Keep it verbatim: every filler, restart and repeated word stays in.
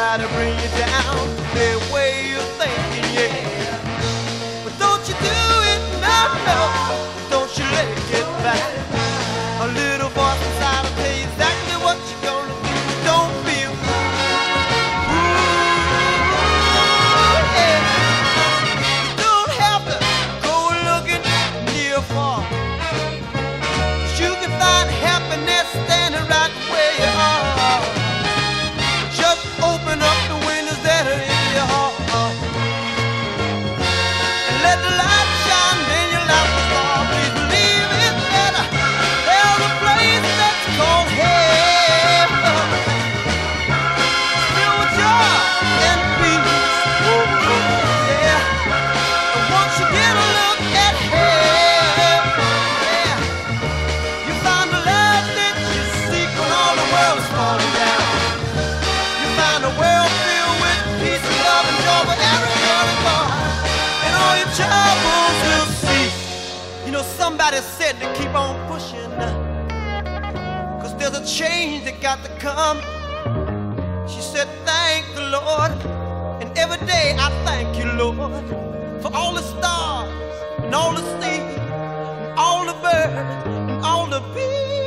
try to bring you down, their way of thinking, yeah. But don't you do it, no, no. Don't you let it get back. A little voice inside will tell you exactly what you're gonna do. Don't feel ooh, yeah. You don't have to go looking near or far. You can find happiness standing right where you are. Just open up the windows that are in your heart and let the light shine, then your life will start. Please believe it that there's a place that's called heaven, filled with joy and peace. Oh, oh, yeah. And once you get a look at heaven, yeah, you find the love that you seek when all the world is falling down. You find a world filled with peace and love and joy for every girl and boy, and all your troubles will cease. You know, somebody said to keep on pushing, cause there's a change that got to come. She said, thank the Lord, and every day I thank you, Lord, for all the stars and all the sea and all the birds and all the bees.